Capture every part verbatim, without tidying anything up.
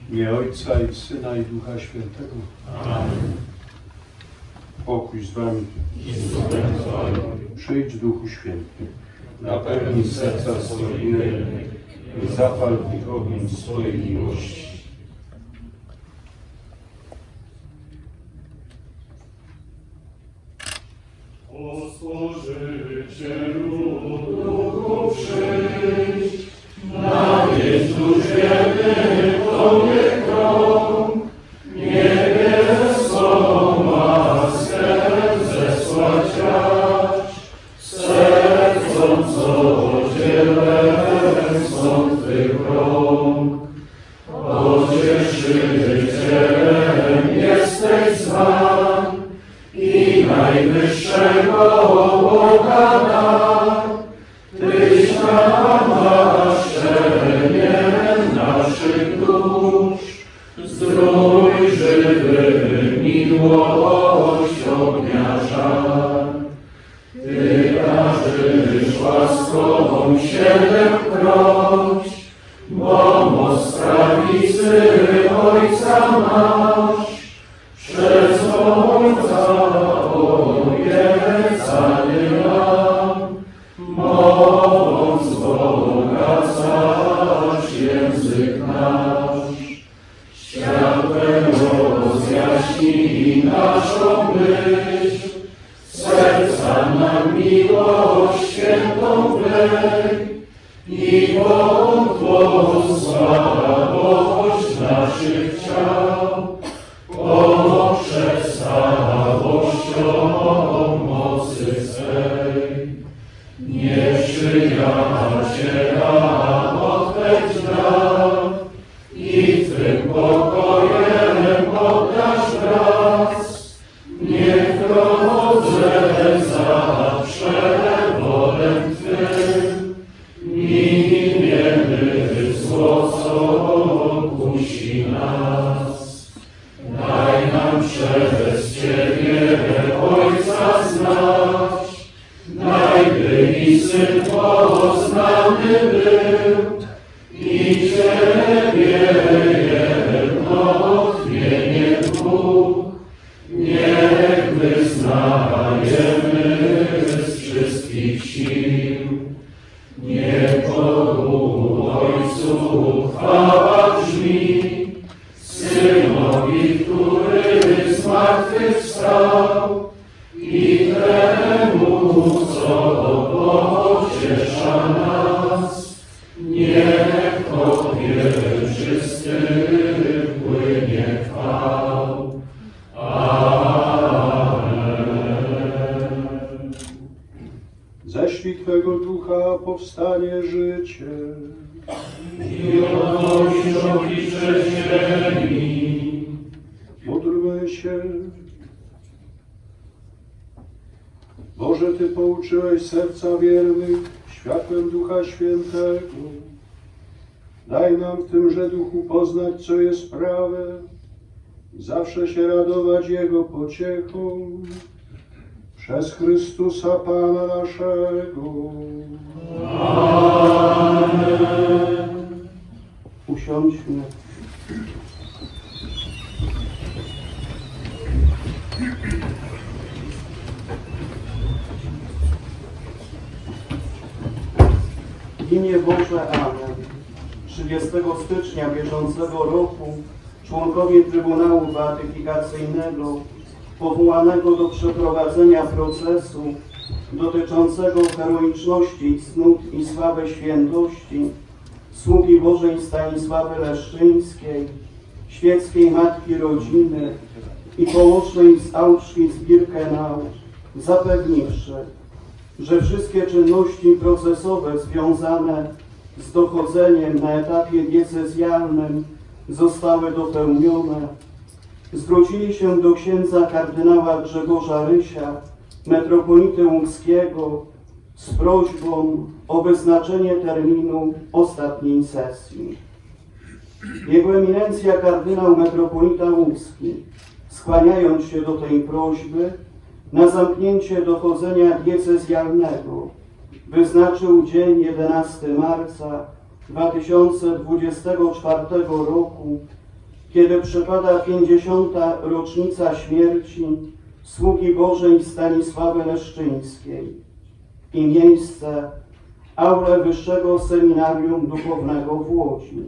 W imię Ojca i Syna i Ducha Świętego. Amen. Pokój z wami. Przyjdź Duchu Święty, Napełnij serca swoje i zapal w nich ogień swojej miłości. O Stworzycielu Duchu przyjdź, na wieczność wiemy Tobie krąg, niebieską maskę zesłać racz, sercom codzielem są Twych rąk. Pocieszycielem jesteś zwan i najwyższego Boga dar, Tyś namaszczeniem naszych dusz, zdrój żywy miłość ognia żar. Ty darzysz łaską siedemkroć, bo moc prawicy Ojca masz, przez Ojca obiecany nam, mową wzbogacasz język nasz. Światłem rozjaśnij naszą myśl, serca nam miłość świętą wlej i wątłą słabość naszych ciał poprzez stałością mocy swej. Nie przyjaciela odpędź nam i Twym pokojem oddasz wraz. Niech w drodze zawsze wolem Twym miniemy zło, co kusi nas. Daj nam przez Ciebie Ojca znać, daj, by i Syn poznany był i Ciebie jednotliwie Bóg. Niech wyznajemy z wszystkich sił. Niech Bogu Ojcu chwała brzmi, Synowi, który z martwych wstał, i temu, co pociesza nas. Niech Tobie czysty płynie chwał. Amen. Ześlij Twego Ducha, powstanie życie. I odnoś oblicze ziemi. Módlmy się. Boże, Ty pouczyłeś serca wiernych światłem Ducha Świętego. Daj nam w tymże Duchu poznać, co jest prawe, zawsze się radować Jego pociechą. Przez Chrystusa Pana naszego. Amen. Usiądźmy. W imię Boże, Amen. trzydziestego stycznia bieżącego roku członkowie Trybunału Beatyfikacyjnego powołanego do przeprowadzenia procesu dotyczącego heroiczności cnót i sławy świętości sługi Bożej Stanisławy Leszczyńskiej, świeckiej matki rodziny i położnej z Auschwitz-Birkenau, zapewniwszy, że wszystkie czynności procesowe związane z dochodzeniem na etapie diecezjalnym zostały dopełnione, zwrócili się do księdza kardynała Grzegorza Rysia, metropolity łódzkiego, z prośbą o wyznaczenie terminu ostatniej sesji. Jego eminencja kardynał metropolita łódzki, skłaniając się do tej prośby, na zamknięcie dochodzenia diecezjalnego wyznaczył dzień jedenastego marca dwa tysiące dwudziestego czwartego roku kiedy przypada pięćdziesiąta rocznica śmierci sługi Bożej Stanisławy Leszczyńskiej i miejsce aulę Wyższego Seminarium Duchownego w Łodzi.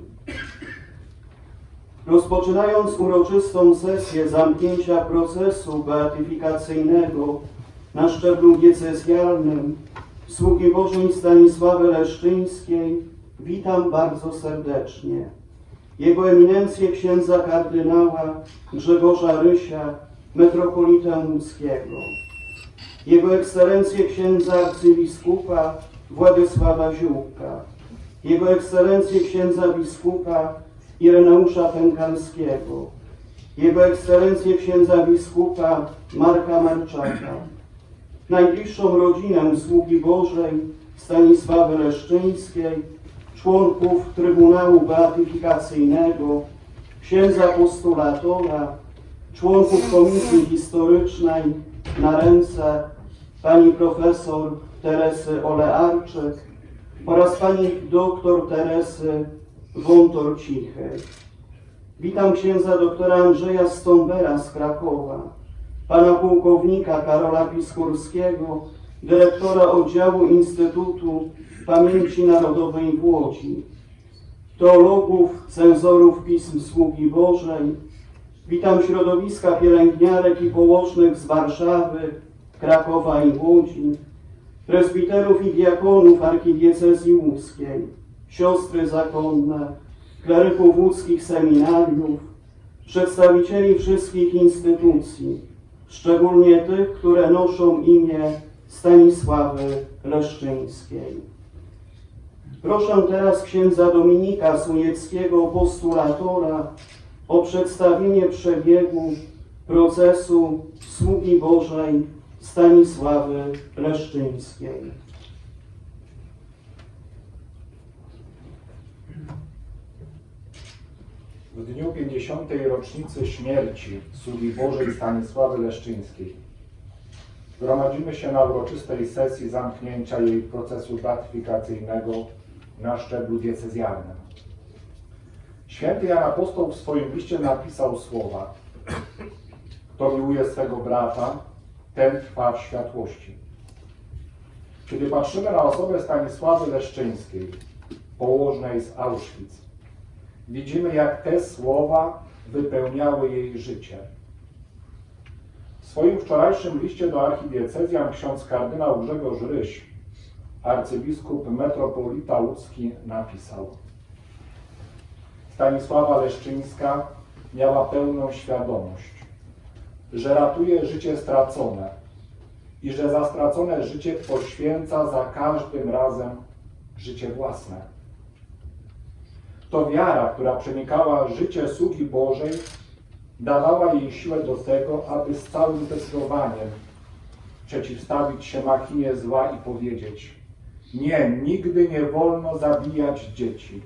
Rozpoczynając uroczystą sesję zamknięcia procesu beatyfikacyjnego na szczeblu diecezjalnym sługi Bożej Stanisławy Leszczyńskiej witam bardzo serdecznie Jego Eminencję księdza kardynała Grzegorza Rysia, metropolitę łódzkiego, Jego Ekscelencję księdza arcybiskupa Władysława Ziółka, Jego Ekscelencję księdza biskupa Ireneusza Pękalskiego, Jego Ekscelencję księdza biskupa Marka Marczaka, najbliższą rodzinę sługi Bożej Stanisławy Leszczyńskiej, członków Trybunału Beatyfikacyjnego, księdza postulatora, członków Komisji Historycznej na ręce pani profesor Teresy Olearczyk oraz pani doktor Teresy Wątor-Cichej. Witam księdza doktora Andrzeja Stąbera z Krakowa, pana pułkownika Karola Piskurskiego, dyrektora oddziału Instytutu Pamięci Narodowej w Łodzi, teologów, cenzorów pism sługi Bożej. Witam środowiska pielęgniarek i położnych z Warszawy, Krakowa i Łodzi, prezbiterów i diakonów archidiecezji łódzkiej, siostry zakonne, kleryków łódzkich seminariów, przedstawicieli wszystkich instytucji, szczególnie tych, które noszą imię Stanisławy Leszczyńskiej. Proszę teraz księdza Dominika Sunieckiego, postulatora, o przedstawienie przebiegu procesu sługi Bożej Stanisławy Leszczyńskiej. W dniu pięćdziesiątej rocznicy śmierci sługi Bożej Stanisławy Leszczyńskiej gromadzimy się na uroczystej sesji zamknięcia jej procesu beatyfikacyjnego na szczeblu diecezjalnym. Święty Jan Apostoł w swoim liście napisał słowa: kto miłuje swego brata, ten trwa w światłości. Kiedy patrzymy na osobę Stanisławy Leszczyńskiej, położnej z Auschwitz, widzimy, jak te słowa wypełniały jej życie. W swoim wczorajszym liście do archidiecezjan ksiądz kardynał Grzegorz Ryś, arcybiskup metropolita łódzki, napisał: Stanisława Leszczyńska miała pełną świadomość, że ratuje życie stracone i że za stracone życie poświęca za każdym razem życie własne. To wiara, która przenikała życie sługi Bożej, dawała jej siłę do tego, aby z całym zdecydowaniem przeciwstawić się machinie zła i powiedzieć: nie, nigdy nie wolno zabijać dzieci.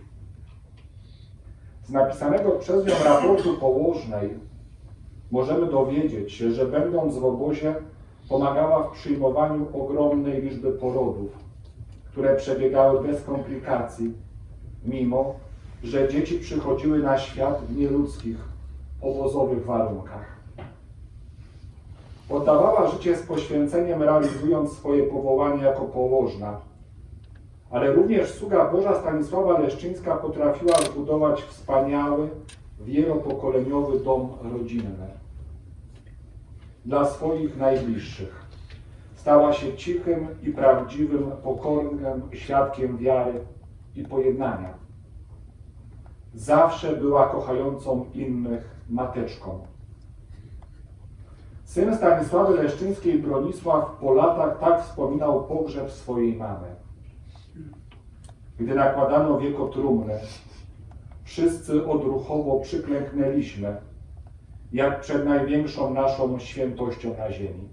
Z napisanego przez nią raportu położnej możemy dowiedzieć się, że będąc w obozie pomagała w przyjmowaniu ogromnej liczby porodów, które przebiegały bez komplikacji, mimo że dzieci przychodziły na świat w nieludzkich, obozowych warunkach. Oddawała życie z poświęceniem, realizując swoje powołanie jako położna, ale również sługa Boża Stanisława Leszczyńska potrafiła zbudować wspaniały, wielopokoleniowy dom rodzinny dla swoich najbliższych. Stała się cichym i prawdziwym, pokornym świadkiem wiary i pojednania. Zawsze była kochającą innych mateczką. Syn Stanisławy Leszczyńskiej, Bronisław, po latach tak wspominał pogrzeb swojej mamy. Gdy nakładano wieko trumny, wszyscy odruchowo przyklęknęliśmy, jak przed największą naszą świętością na ziemi.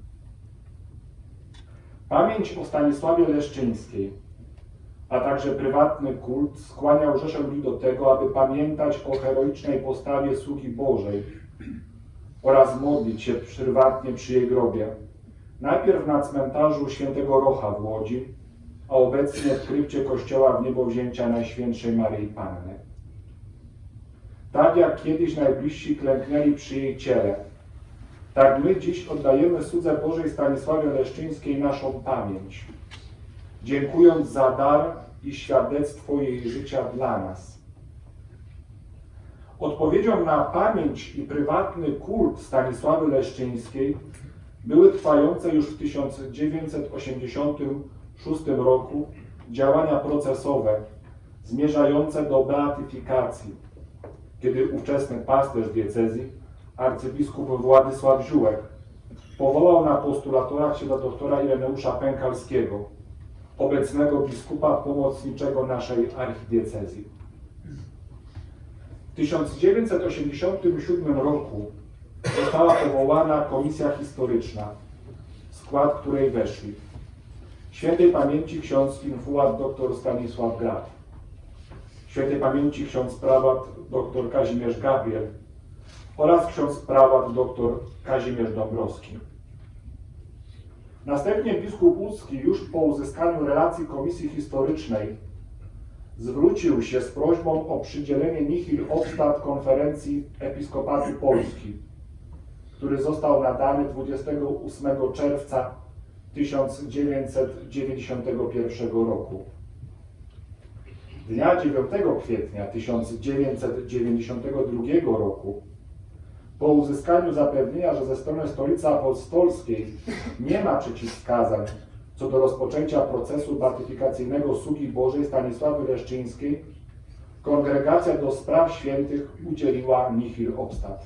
Pamięć o Stanisławie Leszczyńskiej, a także prywatny kult skłaniał rzeszę ludzi do tego, aby pamiętać o heroicznej postawie sługi Bożej oraz modlić się prywatnie przy jej grobie. Najpierw na cmentarzu Świętego Rocha w Łodzi, a obecnie w krypcie kościoła w niebowzięcia Najświętszej Maryi Panny. Tak jak kiedyś najbliżsi klęknęli przy jej ciele, tak my dziś oddajemy Słudze Bożej Stanisławie Leszczyńskiej naszą pamięć, dziękując za dar i świadectwo jej życia dla nas. Odpowiedzią na pamięć i prywatny kult Stanisławy Leszczyńskiej były trwające już w tysiąc dziewięćset osiemdziesiątym szóstym roku działania procesowe zmierzające do beatyfikacji, kiedy ówczesny pasterz diecezji, arcybiskup Władysław Ziółek, powołał na postulatora księdza doktora Ireneusza Pękalskiego, obecnego biskupa pomocniczego naszej archidiecezji. W tysiąc dziewięćset osiemdziesiątym siódmym roku została powołana komisja historyczna, w skład której weszli świętej pamięci ksiądz infuat dr Stanisław Graf, świętej pamięci ksiądz prałat dr Kazimierz Gabriel oraz ksiądz prałat dr Kazimierz Dąbrowski. Następnie biskup łódzki już po uzyskaniu relacji komisji historycznej zwrócił się z prośbą o przydzielenie nihil obstat konferencji Episkopatu Polski, który został nadany dwudziestego ósmego czerwca tysiąc dziewięćset dziewięćdziesiątego pierwszego roku. Dnia dziewiątego kwietnia tysiąc dziewięćset dziewięćdziesiątego drugiego roku, po uzyskaniu zapewnienia, że ze strony Stolicy Apostolskiej nie ma przeciwwskazań co do rozpoczęcia procesu beatyfikacyjnego sługi Bożej Stanisławy Leszczyńskiej, Kongregacja do Spraw Świętych udzieliła nihil obstat.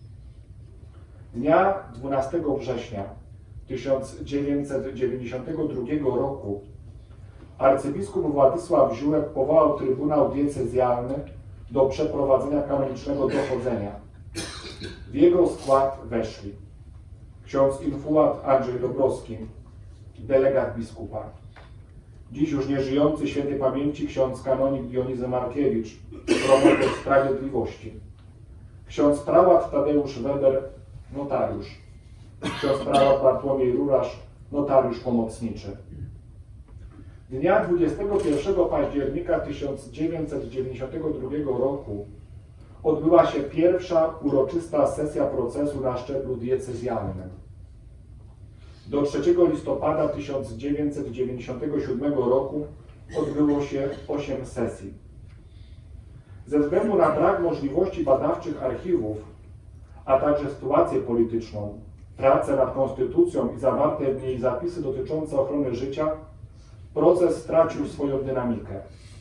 Dnia dwunastego września tysiąc dziewięćset dziewięćdziesiątego drugiego roku arcybiskup Władysław Ziółek powołał Trybunał Diecezjalny do przeprowadzenia kanonicznego dochodzenia. W jego skład weszli ksiądz infuat Andrzej Dąbrowski, delegat biskupa, dziś już nieżyjący świętej pamięci ksiądz kanonik Dionizy Markiewicz, promotor sprawiedliwości, ksiądz prałat Tadeusz Weber, notariusz, ksiądz prałat Bartłomiej Rurasz, notariusz pomocniczy. Dnia dwudziestego pierwszego października tysiąc dziewięćset dziewięćdziesiątego drugiego roku odbyła się pierwsza uroczysta sesja procesu na szczeblu diecezjalnym. Do trzeciego listopada tysiąc dziewięćset dziewięćdziesiątego siódmego roku odbyło się osiem sesji. Ze względu na brak możliwości badawczych archiwów, a także sytuację polityczną, pracę nad konstytucją i zawarte w niej zapisy dotyczące ochrony życia, proces stracił swoją dynamikę.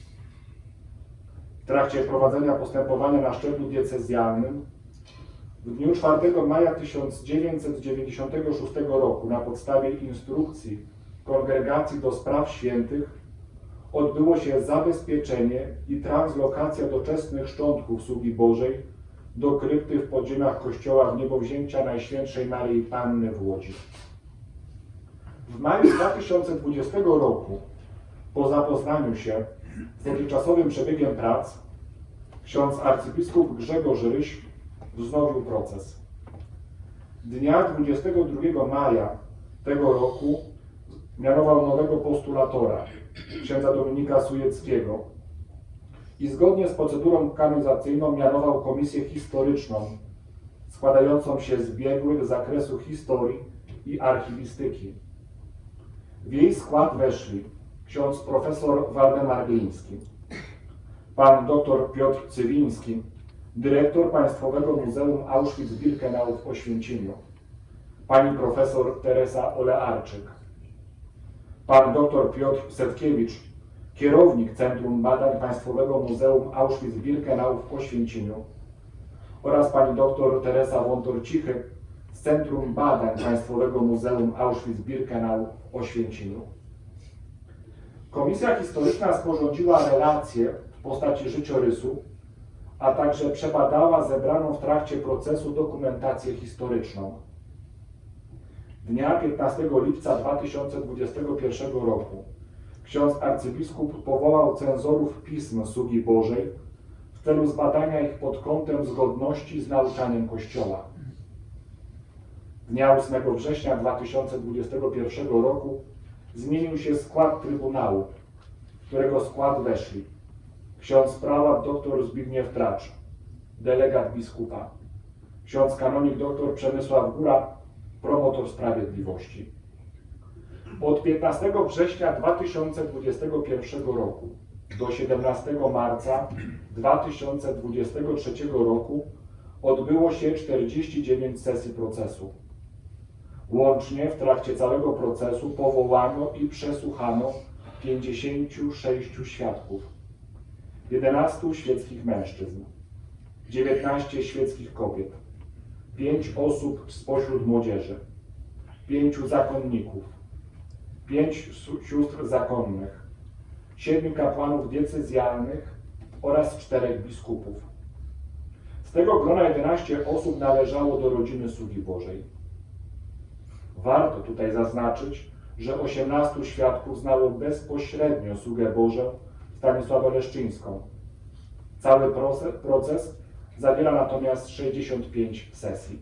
W trakcie prowadzenia postępowania na szczeblu diecezjalnym w dniu czwartego maja tysiąc dziewięćset dziewięćdziesiątego szóstego roku na podstawie instrukcji Kongregacji do Spraw Świętych odbyło się zabezpieczenie i translokacja doczesnych szczątków sługi Bożej do krypty w podziemiach kościoła Wniebowzięcia Najświętszej Maryi Panny w Łodzi. W maju dwa tysiące dwudziestego roku, po zapoznaniu się z dotychczasowym przebiegiem prac, ksiądz arcybiskup Grzegorz Ryś wznowił proces. Dnia dwudziestego drugiego maja tego roku mianował nowego postulatora, księdza Dominika Sujeckiego, i zgodnie z procedurą kanonizacyjną mianował komisję historyczną składającą się z biegłych z zakresu historii i archiwistyki. W jej skład weszli ksiądz profesor Waldemar Gliński, pan dr Piotr Cywiński, dyrektor Państwowego Muzeum Auschwitz-Birkenau w Oświęcimiu, pani profesor Teresa Olearczyk, pan dr Piotr Setkiewicz, kierownik Centrum Badań Państwowego Muzeum Auschwitz-Birkenau w Oświęcimiu, oraz pani dr Teresa Wątor-Cichy z Centrum Badań Państwowego Muzeum Auschwitz-Birkenau w Oświęcimiu. Komisja historyczna sporządziła relacje w postaci życiorysu, a także przebadała zebraną w trakcie procesu dokumentację historyczną. Dnia piętnastego lipca dwa tysiące dwudziestego pierwszego roku ksiądz arcybiskup powołał cenzorów pism sługi Bożej w celu zbadania ich pod kątem zgodności z nauczaniem Kościoła. Dnia ósmego września dwa tysiące dwudziestego pierwszego roku zmienił się skład Trybunału, w którego skład weszli ksiądz prałat dr Zbigniew Tracz, delegat biskupa, ksiądz kanonik dr Przemysław Góra, promotor sprawiedliwości. Od piętnastego września dwa tysiące dwudziestego pierwszego roku do siedemnastego marca dwa tysiące dwudziestego trzeciego roku odbyło się czterdzieści dziewięć sesji procesu. Łącznie w trakcie całego procesu powołano i przesłuchano pięćdziesięciu sześciu świadków, jedenastu świeckich mężczyzn, dziewiętnastu świeckich kobiet, pięć osób spośród młodzieży, pięciu zakonników, pięć sióstr zakonnych, siedmiu kapłanów diecezjalnych oraz czterech biskupów. Z tego grona jedenaście osób należało do rodziny sługi Bożej. Warto tutaj zaznaczyć, że osiemnastu świadków znało bezpośrednio sługę Bożą Stanisławę Leszczyńską. Cały proces, proces zawiera natomiast sześćdziesiąt pięć sesji.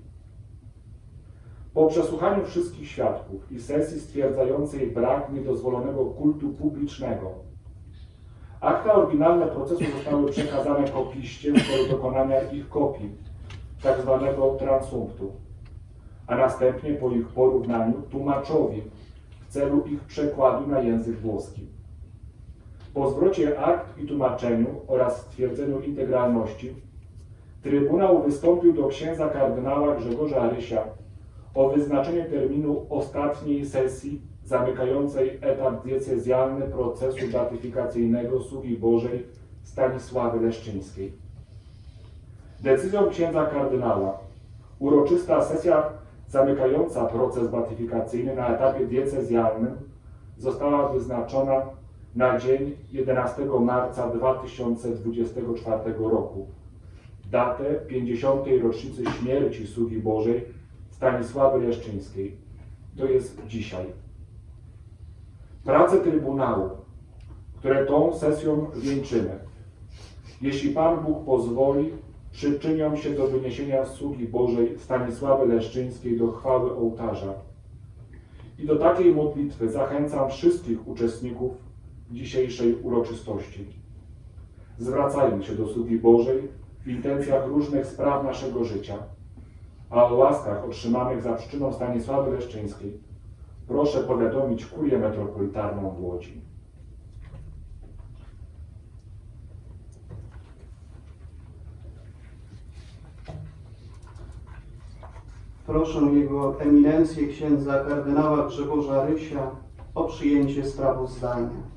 Po przesłuchaniu wszystkich świadków i sesji stwierdzającej brak niedozwolonego kultu publicznego, akta oryginalne procesu zostały przekazane kopiście w celu dokonania ich kopii, tak zwanego transumptu, a następnie po ich porównaniu tłumaczowi w celu ich przekładu na język włoski. Po zwrocie akt i tłumaczeniu oraz stwierdzeniu integralności Trybunał wystąpił do księdza kardynała Grzegorza Rysia o wyznaczenie terminu ostatniej sesji zamykającej etap diecezjalny procesu beatyfikacyjnego sługi Bożej Stanisławy Leszczyńskiej. Decyzją księdza kardynała uroczysta sesja zamykająca proces beatyfikacyjny na etapie diecezjalnym została wyznaczona na dzień jedenastego marca dwa tysiące dwudziestego czwartego roku, datę pięćdziesiątej rocznicy śmierci sługi Bożej Stanisławy Leszczyńskiej. To jest dzisiaj. Prace Trybunału, które tą sesją wieńczymy, jeśli Pan Bóg pozwoli, przyczynią się do wyniesienia sługi Bożej Stanisławy Leszczyńskiej do chwały ołtarza. I do takiej modlitwy zachęcam wszystkich uczestników dzisiejszej uroczystości. Zwracajmy się do sługi Bożej w intencjach różnych spraw naszego życia, a o łaskach otrzymanych za przyczyną Stanisławy Leszczyńskiej proszę powiadomić Kurię Metropolitarną w Łodzi. Proszę Jego Eminencję księdza kardynała Grzegorza Rysia o przyjęcie sprawozdania.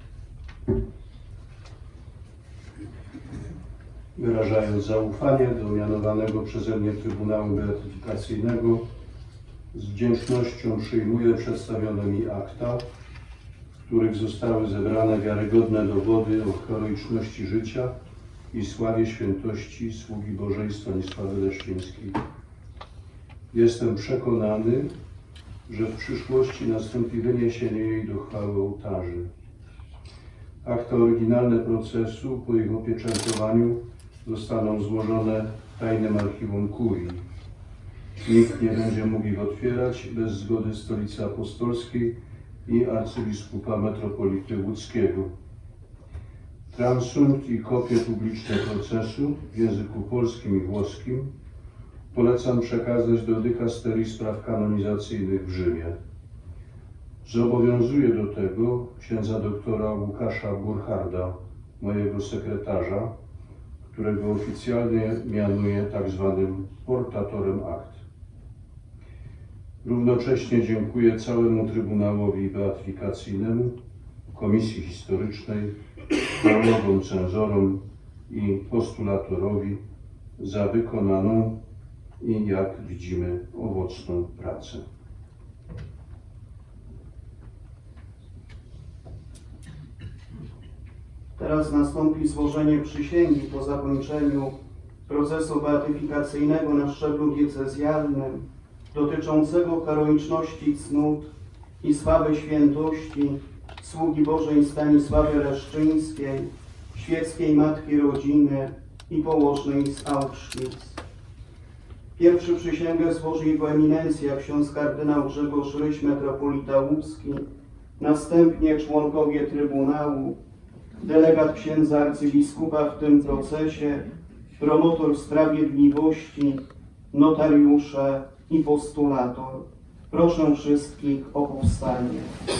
Wyrażając zaufanie do mianowanego przeze mnie Trybunału Beatyfikacyjnego, z wdzięcznością przyjmuję przedstawione mi akta, w których zostały zebrane wiarygodne dowody o heroiczności życia i sławie świętości sługi Bożej Stanisławy Leszczyńskiej. Jestem przekonany, że w przyszłości nastąpi wyniesienie jej do chwały ołtarzy. Akta oryginalne procesu po ich opieczętowaniu zostaną złożone w tajnym archiwum kurii. Nikt nie będzie mógł ich otwierać bez zgody Stolicy Apostolskiej i arcybiskupa metropolity łódzkiego. Transumpt i kopie publiczne procesu w języku polskim i włoskim polecam przekazać do dykasterii spraw kanonizacyjnych w Rzymie. Zobowiązuję do tego księdza doktora Łukasza Burcharda, mojego sekretarza, którego oficjalnie mianuję tak zwanym portatorem akt. Równocześnie dziękuję całemu Trybunałowi Beatyfikacyjnemu, Komisji Historycznej, teologom, cenzorom i postulatorowi za wykonaną i, jak widzimy, owocną pracę. Teraz nastąpi złożenie przysięgi po zakończeniu procesu beatyfikacyjnego na szczeblu diecezjalnym dotyczącego heroiczności cnót i sławy świętości sługi Bożej Stanisławy Leszczyńskiej, świeckiej matki rodziny i położnej z Auschwitz. Pierwszy przysięgę złoży Jego Eminencja ksiądz kardynał Grzegorz Ryś, metropolita łódzki, następnie członkowie Trybunału, delegat księdza arcybiskupa w tym procesie promotor sprawiedliwości, notariusze i postulator. Proszę wszystkich o powstanie.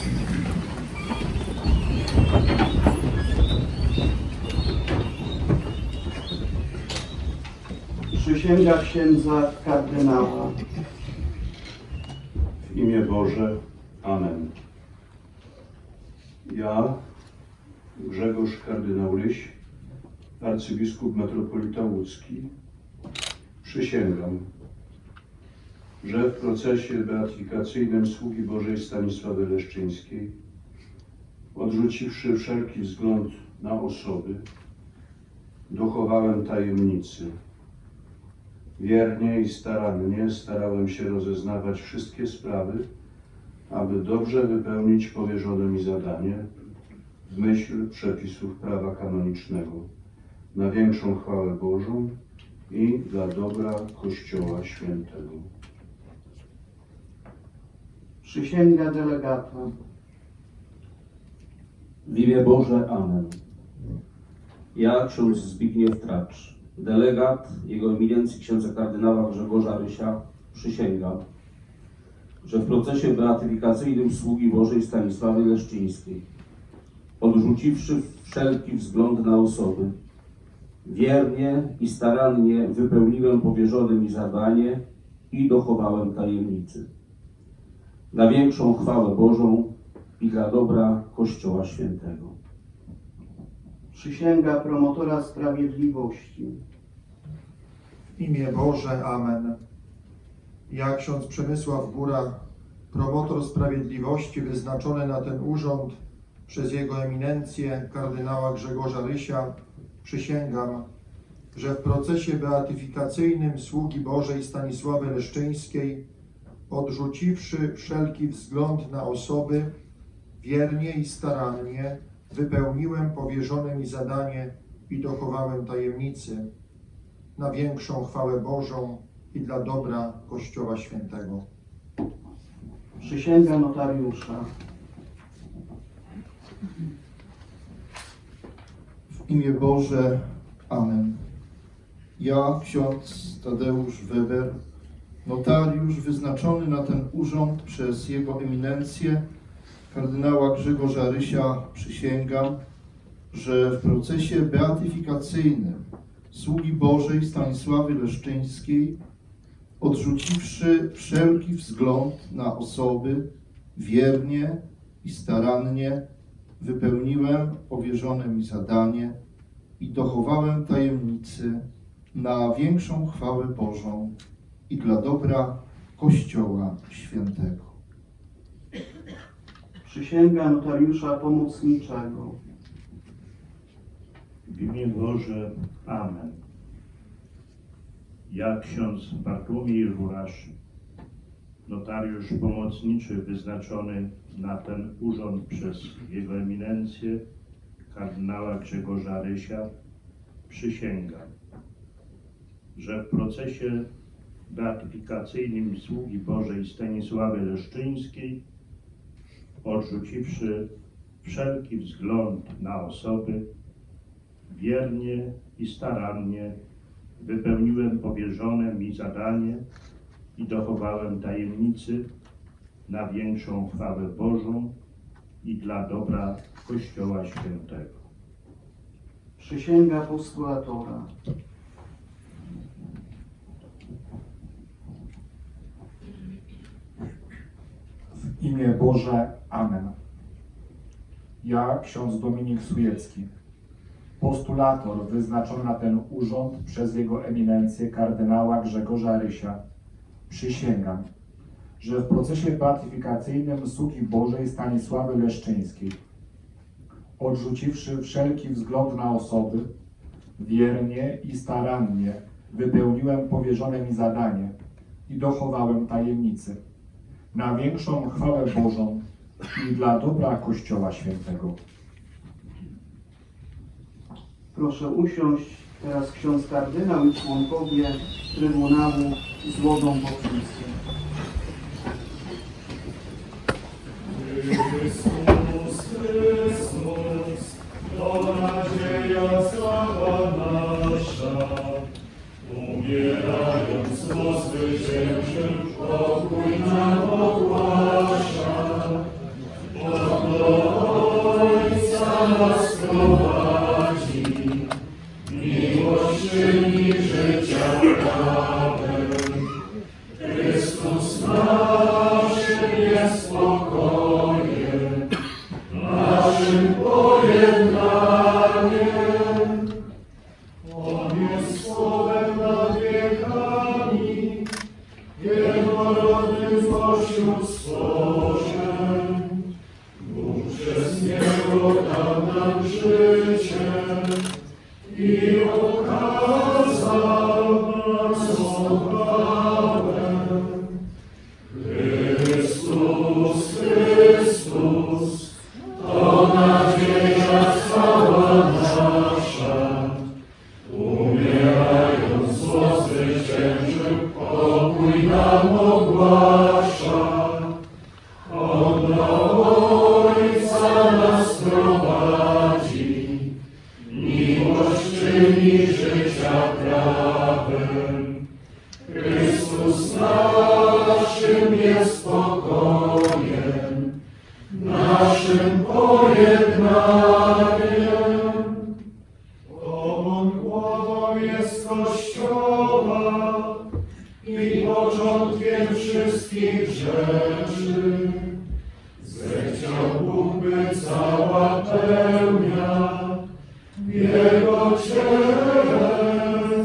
Przysięga księdza kardynała. W imię Boże. Amen. Ja, Grzegorz kardynał Ryś, arcybiskup metropolita łódzki, przysięgam, że w procesie beatyfikacyjnym sługi Bożej Stanisławy Leszczyńskiej, odrzuciwszy wszelki wzgląd na osoby, dochowałem tajemnicy. Wiernie i starannie starałem się rozeznawać wszystkie sprawy, aby dobrze wypełnić powierzone mi zadanie w myśl przepisów prawa kanonicznego, na większą chwałę Bożą i dla dobra Kościoła Świętego. Przysięga delegata. W imię Boże. Amen. Ja, ksiądz Zbigniew Tracz, delegat Jego Eminencji księdza kardynała Grzegorza Rysia, przysięgam, że w procesie beatyfikacyjnym sługi Bożej Stanisławy Leszczyńskiej, odrzuciwszy wszelki wzgląd na osoby, wiernie i starannie wypełniłem powierzone mi zadanie i dochowałem tajemnicy, na większą chwałę Bożą i dla dobra Kościoła Świętego. Przysięga promotora sprawiedliwości. W imię Boże. Amen. Ja, ksiądz Przemysław Góra, promotor sprawiedliwości wyznaczony na ten urząd przez Jego Eminencję kardynała Grzegorza Rysia, przysięgam, że w procesie beatyfikacyjnym sługi Bożej Stanisławy Leszczyńskiej, odrzuciwszy wszelki wzgląd na osoby, wiernie i starannie wypełniłem powierzone mi zadanie i dochowałem tajemnicy, na większą chwałę Bożą i dla dobra Kościoła Świętego. Przysięga notariusza. W imię Boże. Amen. Ja, ksiądz Tadeusz Weber, notariusz wyznaczony na ten urząd przez Jego Eminencję kardynała Grzegorza Rysia, przysięgam, że w procesie beatyfikacyjnym sługi Bożej Stanisławy Leszczyńskiej, odrzuciwszy wszelki wzgląd na osoby, wiernie i starannie wypełniłem powierzone mi zadanie i dochowałem tajemnicy na większą chwałę Bożą i dla dobra Kościoła Świętego. Przysięga notariusza pomocniczego. W imię Boże. Amen. Ja, ksiądz Bartłomiej Żurasz, notariusz pomocniczy wyznaczony na ten urząd przez Jego Eminencję kardynała Grzegorza Rysia, przysięgam, że w procesie beatyfikacyjnym sługi Bożej Stanisławy Leszczyńskiej, odrzuciwszy wszelki wzgląd na osoby, wiernie i starannie wypełniłem powierzone mi zadanie i dochowałem tajemnicy na większą chwałę Bożą i dla dobra Kościoła Świętego. Przysięga postulatora. W imię Boże. Amen. Ja, ksiądz Dominik Sujecki, postulator wyznaczony na ten urząd przez Jego Eminencję kardynała Grzegorza Rysia, przysięgam, że w procesie beatyfikacyjnym sługi Bożej Stanisławy Leszczyńskiej, odrzuciwszy wszelki wzgląd na osoby, wiernie i starannie wypełniłem powierzone mi zadanie i dochowałem tajemnicy, na większą chwałę Bożą i dla dobra Kościoła Świętego. Proszę usiąść teraz ksiądz kardynał i członkowie Trybunału złożą podpisy. Chrystus, Chrystus, to nadzieja, sława nasza. umierając po zwyciężym, pokój nam ogłasza. Bo do Ojca nas prowadzi, miłość czyni życia prawem. Chrystus naszym jest spokojem, naszym pojednaniem. On jest słowem nad wiekami, jednorodnym spośród stworzeń. Bóg przez Niego dał nam życie i okazał nam swą chwałę. Chrystus, Chrystus, to nadzieja cała nasza. Umierając zło zwyciężył, pokój nam ogłasza. On do Ojca nas prowadzi, miłość czyni życia prawem. Chrystus naszym jest spokojem, naszym pojednaniem. On głową jest Kościoła i początkiem wszystkich rzeczy. Zechciał Bóg, by cała pełnia w Jego ciele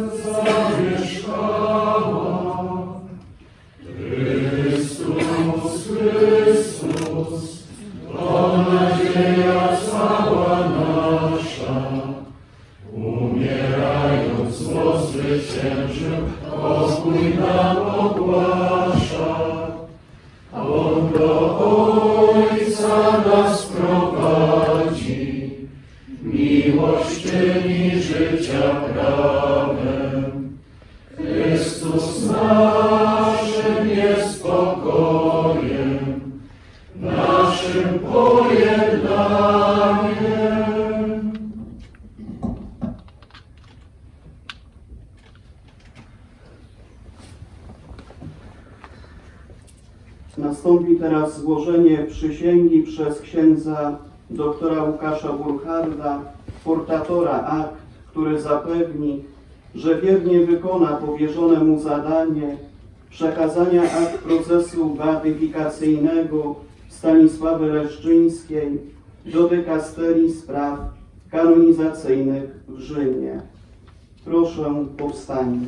zamieszkała. Chrystus, Chrystus, to nadzieja cała nasza. Umierając zło zwyciężył, pokój nam ogłasza. On do Ojca nas prowadzi, miłość czyni życia prawem. Chrystus naszym jest spokojem, naszym pojednaniem. Nastąpi teraz złożenie przysięgi przez księdza doktora Łukasza Burcharda, portatora akt, który zapewni, że wiernie wykona powierzone mu zadanie przekazania akt procesu beatyfikacyjnego Stanisławy Leszczyńskiej do dykasterii spraw kanonizacyjnych w Rzymie. Proszę, powstańmy.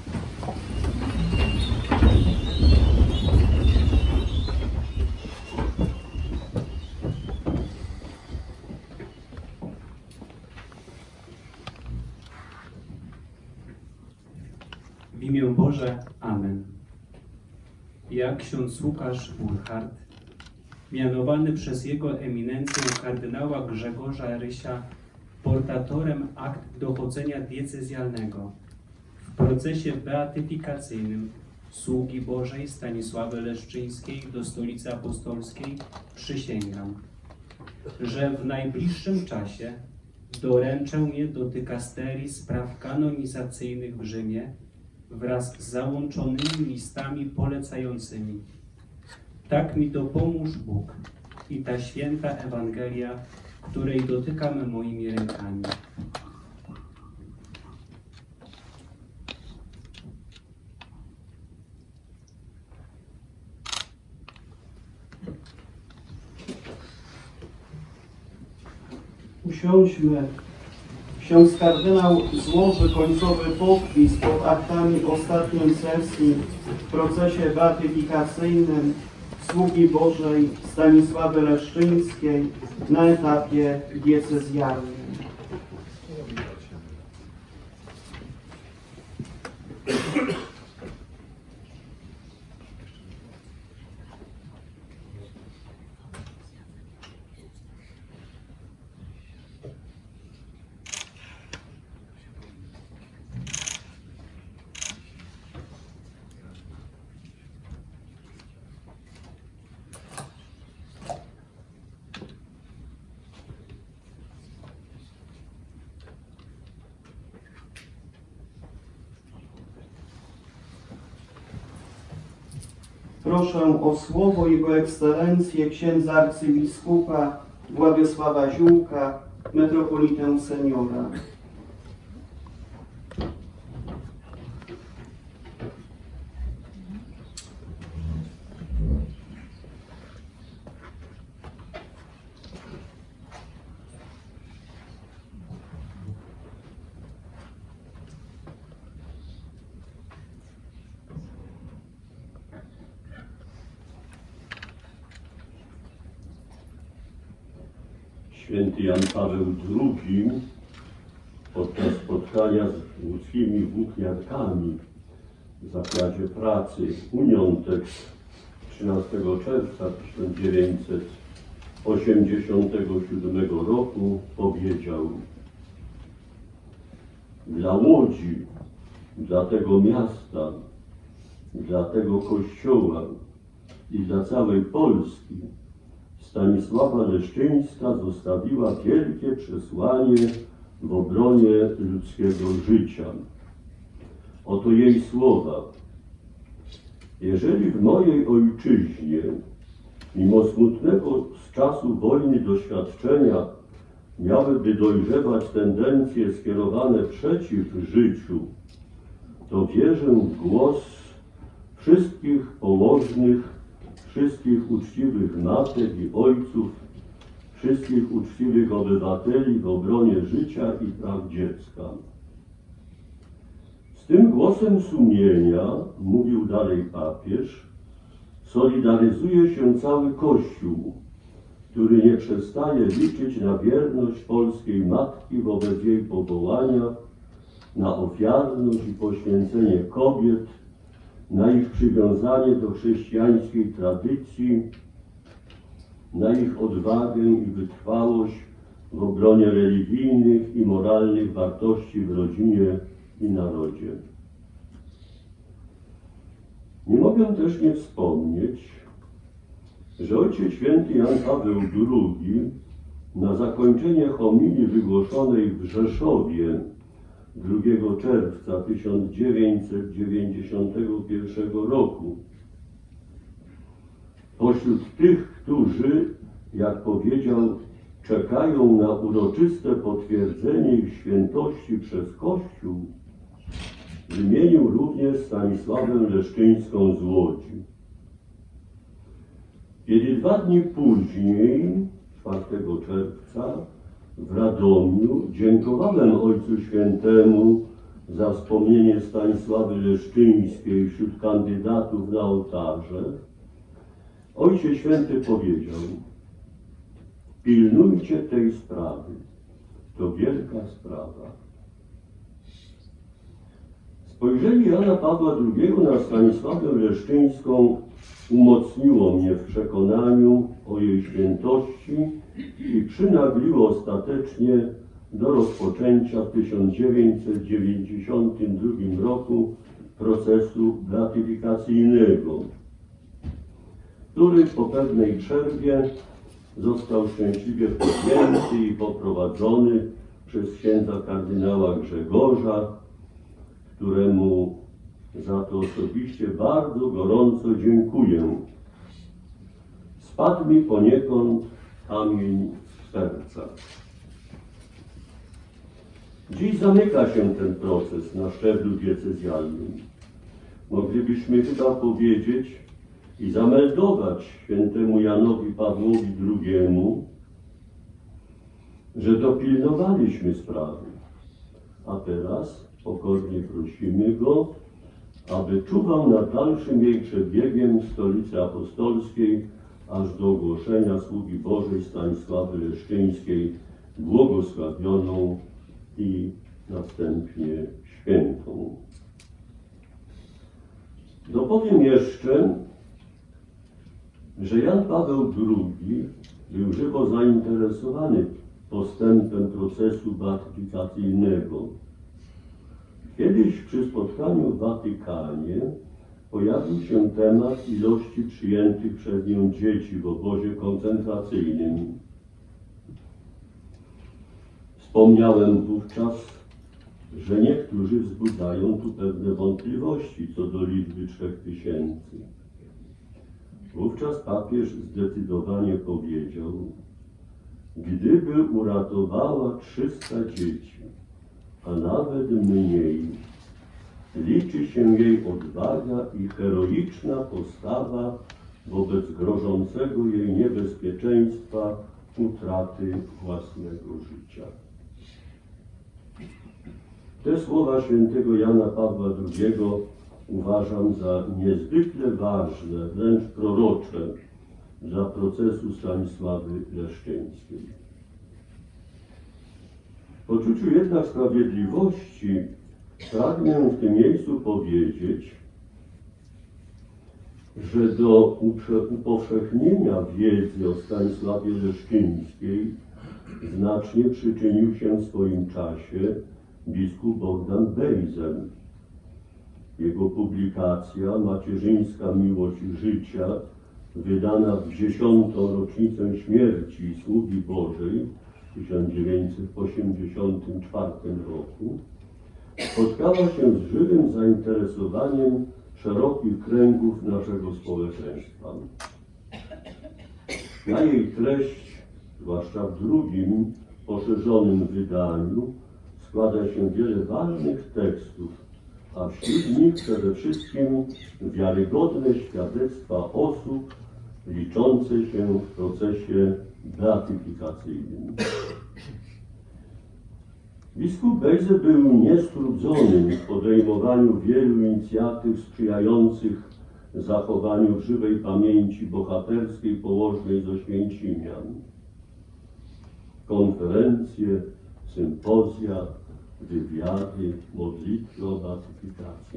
W imię Boże, Amen. Ja, ksiądz Łukasz Burchard, mianowany przez Jego Eminencję kardynała Grzegorza Rysia portatorem akt dochodzenia diecezjalnego w procesie beatyfikacyjnym sługi Bożej Stanisławy Leszczyńskiej do Stolicy Apostolskiej, przysięgam, że w najbliższym czasie doręczę je do dykasterii spraw kanonizacyjnych w Rzymie wraz z załączonymi listami polecającymi. Tak mi dopomóż Bóg i ta święta Ewangelia, której dotykam moimi rękami. Usiądźmy. Ksiądz kardynał złoży końcowy podpis pod aktami ostatniej sesji w procesie beatyfikacyjnym sługi Bożej Stanisławy Leszczyńskiej na etapie diecezjalnym. Proszę o słowo Jego Ekscelencję księdza arcybiskupa Władysława Ziółka, metropolitę seniora. Święty Jan Paweł drugi podczas spotkania z łódzkimi włókniarkami w zakładzie pracy Uniątek trzynastego czerwca tysiąc dziewięćset osiemdziesiątego siódmego roku powiedział: dla Łodzi, dla tego miasta, dla tego kościoła i dla całej Polski Stanisława Leszczyńska zostawiła wielkie przesłanie w obronie ludzkiego życia. Oto jej słowa. Jeżeli w mojej ojczyźnie, mimo smutnego z czasu wojny doświadczenia, miałyby dojrzewać tendencje skierowane przeciw życiu, to wierzę w głos wszystkich położnych, wszystkich uczciwych matek i ojców, wszystkich uczciwych obywateli w obronie życia i praw dziecka. Z tym głosem sumienia, mówił dalej papież, solidaryzuje się cały Kościół, który nie przestaje liczyć na wierność polskiej matki wobec jej powołania, na ofiarność i poświęcenie kobiet, na ich przywiązanie do chrześcijańskiej tradycji, na ich odwagę i wytrwałość w obronie religijnych i moralnych wartości w rodzinie i narodzie. Nie mogę też nie wspomnieć, że Ojciec Święty Jan Paweł drugi na zakończenie homilii wygłoszonej w Rzeszowie drugiego czerwca tysiąc dziewięćset dziewięćdziesiątego pierwszego roku pośród tych, którzy, jak powiedział, czekają na uroczyste potwierdzenie ich świętości przez Kościół, wymienił również Stanisławę Leszczyńską z Łodzi. Kiedy dwa dni później, czwartego czerwca, w Radomiu dziękowałem Ojcu Świętemu za wspomnienie Stanisławy Leszczyńskiej wśród kandydatów na ołtarze, Ojciec Święty powiedział: pilnujcie tej sprawy, to wielka sprawa. Spojrzenie Jana Pawła drugiego na Stanisławę Leszczyńską umocniło mnie w przekonaniu o jej świętości i przynagliło ostatecznie do rozpoczęcia w tysiąc dziewięćset dziewięćdziesiątym drugim roku procesu beatyfikacyjnego, który po pewnej przerwie został szczęśliwie podjęty i poprowadzony przez księdza kardynała Grzegorza, któremu za to osobiście bardzo gorąco dziękuję. Spadł mi poniekąd kamień z serca. Dziś zamyka się ten proces na szczeblu diecezjalnym. Moglibyśmy chyba powiedzieć i zameldować świętemu Janowi Pawłowi drugiemu, że dopilnowaliśmy sprawy, a teraz pokornie prosimy Go, aby czuwał nad dalszym jej przebiegiem w Stolicy Apostolskiej, aż do ogłoszenia sługi Bożej Stanisławy Leszczyńskiej błogosławioną i następnie świętą. Dopowiem jeszcze, że Jan Paweł drugi był żywo zainteresowany postępem procesu beatyfikacyjnego. Kiedyś przy spotkaniu w Watykanie pojawił się temat ilości przyjętych przez nią dzieci w obozie koncentracyjnym. Wspomniałem wówczas, że niektórzy wzbudzają tu pewne wątpliwości co do liczby trzech tysięcy. Wówczas papież zdecydowanie powiedział: gdyby uratowała trzysta dzieci, a nawet mniej, liczy się jej odwaga i heroiczna postawa wobec grożącego jej niebezpieczeństwa utraty własnego życia. Te słowa świętego Jana Pawła drugiego uważam za niezwykle ważne, wręcz prorocze dla procesu Stanisławy Leszczyńskiej. W poczuciu jednak sprawiedliwości pragnę w tym miejscu powiedzieć, że do upowszechnienia wiedzy o Stanisławie Leszczyńskiej znacznie przyczynił się w swoim czasie biskup Bogdan Bejzel. Jego publikacja Macierzyńska miłość życia, wydana w dziesiątą rocznicę śmierci Sługi Bożej w tysiąc dziewięćset osiemdziesiątym czwartym roku, spotkała się z żywym zainteresowaniem szerokich kręgów naszego społeczeństwa. Na jej treść, zwłaszcza w drugim, poszerzonym wydaniu, składa się wiele ważnych tekstów, a wśród nich przede wszystkim wiarygodne świadectwa osób liczące się w procesie beatyfikacyjnym. Biskup Bejzel był niestrudzony w podejmowaniu wielu inicjatyw sprzyjających zachowaniu w żywej pamięci bohaterskiej położnej z Oświęcimian. Konferencje, sympozja, wywiady, modlitwy o beatyfikację.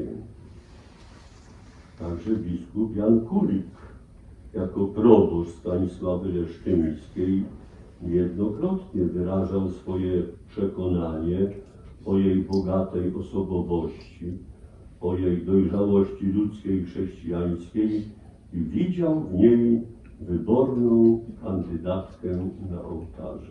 Także biskup Jan Kulik, jako proboszcz Stanisławy Leszczyńskiej, niejednokrotnie wyrażał swoje przekonanie o jej bogatej osobowości, o jej dojrzałości ludzkiej i chrześcijańskiej i widział w niej wyborną kandydatkę na ołtarze.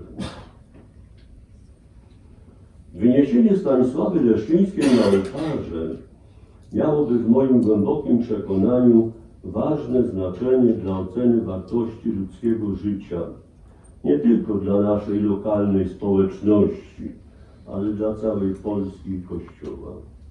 Wyniesienie Stanisławy Leszczyńskiej na ołtarze miałoby w moim głębokim przekonaniu ważne znaczenie dla oceny wartości ludzkiego życia, nie tylko dla naszej lokalnej społeczności, ale dla całej Polski i Kościoła.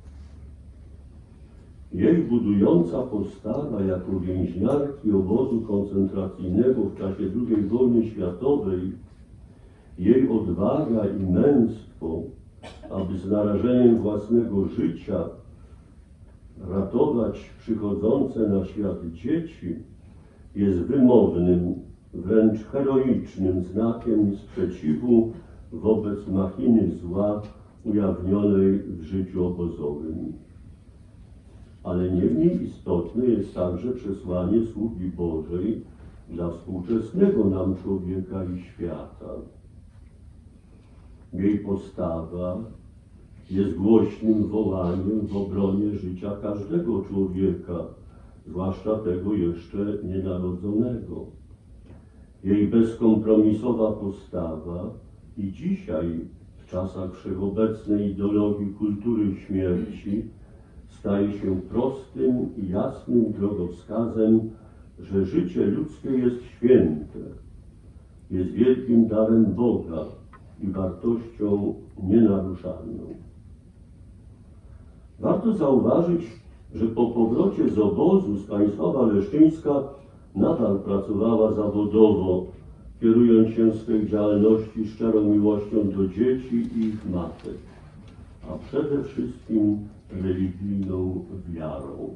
Jej budująca postawa jako więźniarki obozu koncentracyjnego w czasie drugiej wojny światowej, jej odwaga i męstwo, aby z narażeniem własnego życia ratować przychodzące na świat dzieci, jest wymownym, wręcz heroicznym znakiem sprzeciwu wobec machiny zła ujawnionej w życiu obozowym. Ale nie mniej istotne jest także przesłanie Sługi Bożej dla współczesnego nam człowieka i świata. Jej postawa jest głośnym wołaniem w obronie życia każdego człowieka, zwłaszcza tego jeszcze nienarodzonego. Jej bezkompromisowa postawa i dzisiaj, w czasach wszechobecnej ideologii kultury śmierci, staje się prostym i jasnym drogowskazem, że życie ludzkie jest święte, jest wielkim darem Boga i wartością nienaruszalną. Warto zauważyć, że po powrocie z obozu Stanisława Leszczyńska nadal pracowała zawodowo, kierując się w swej działalności szczerą miłością do dzieci i ich matek, a przede wszystkim religijną wiarą.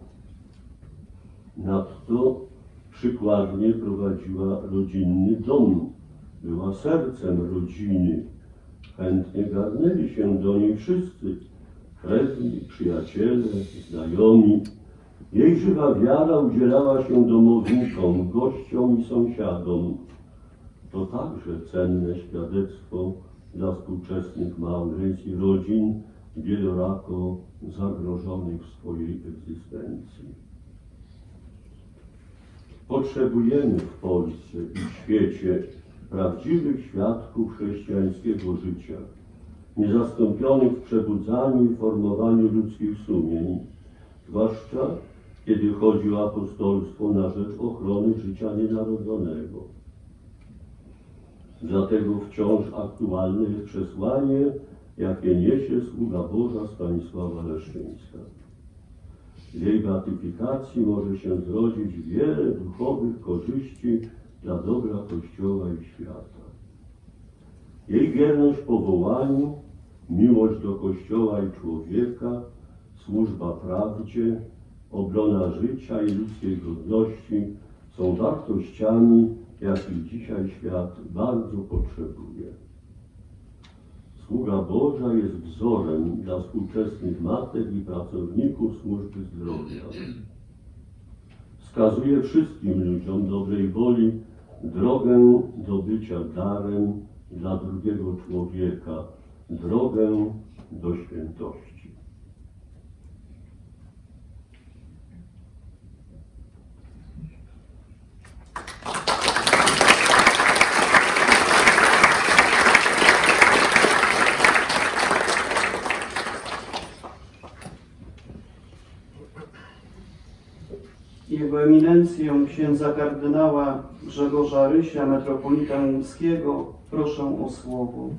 Nadto przykładnie prowadziła rodzinny dom, była sercem rodziny. Chętnie garnęli się do niej wszyscy, krewni, przyjaciele, znajomi. Jej żywa wiara udzielała się domownikom, gościom i sąsiadom. To także cenne świadectwo dla współczesnych małżeństw i rodzin wielorako zagrożonych w swojej egzystencji. Potrzebujemy w Polsce i w świecie prawdziwych świadków chrześcijańskiego życia, niezastąpionych w przebudzaniu i formowaniu ludzkich sumień, zwłaszcza kiedy chodzi o apostolstwo na rzecz ochrony życia nienarodzonego. Dlatego wciąż aktualne jest przesłanie, jakie niesie sługa Boża Stanisława Leszczyńska. Z jej beatyfikacji może się zrodzić wiele duchowych korzyści dla dobra Kościoła i świata. Jej wierność powołaniu, miłość do Kościoła i człowieka, służba prawdzie, obrona życia i ludzkiej godności są wartościami, jakich dzisiaj świat bardzo potrzebuje. Sługa Boża jest wzorem dla współczesnych matek i pracowników służby zdrowia. Wskazuje wszystkim ludziom dobrej woli drogę do bycia darem dla drugiego człowieka, drogę do świętości. Jego Eminencję księdza kardynała Grzegorza Rysia, metropolitę łódzkiego, proszę o słowo.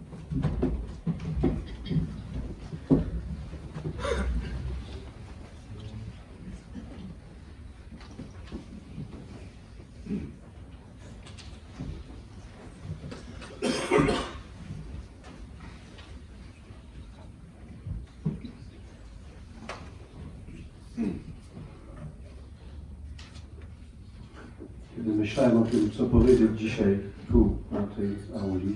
Kiedy myślałem o tym, co powiedzieć dzisiaj tu, na tej auli,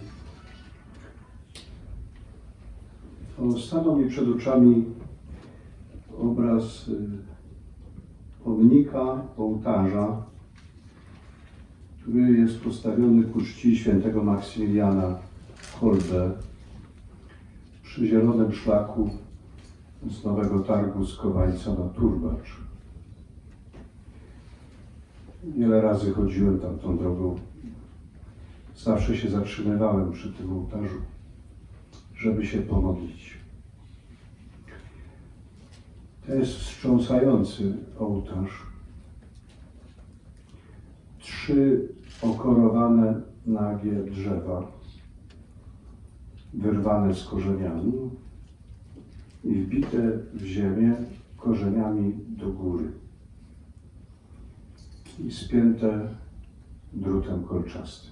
to stanął mi przed oczami obraz pomnika, ołtarza, który jest postawiony ku czci świętego Maksymiliana Kolbe przy zielonym szlaku z Nowego Targu z Kowańca na Turbacz. Wiele razy chodziłem tam tą drogą. Zawsze się zatrzymywałem przy tym ołtarzu, żeby się pomodlić. To jest wstrząsający ołtarz. Trzy okorowane, nagie drzewa, wyrwane z korzeniami i wbite w ziemię korzeniami do góry i spięte drutem kolczastym.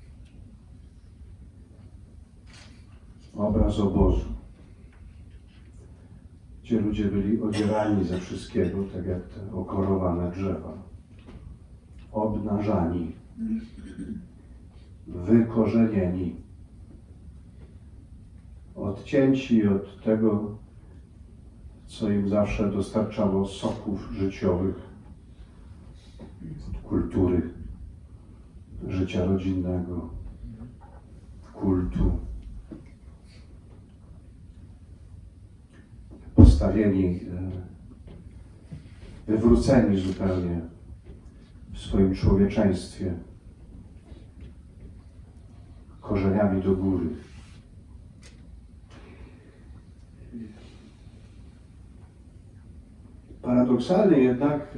Obraz obozu, gdzie ludzie byli odzierani ze wszystkiego, tak jak te okorowane drzewa, obnażani, wykorzenieni, odcięci od tego, co im zawsze dostarczało soków życiowych, kultury, życia rodzinnego, kultu. Postawieni, wywróceni zupełnie w swoim człowieczeństwie, korzeniami do góry. Paradoksalnie jednak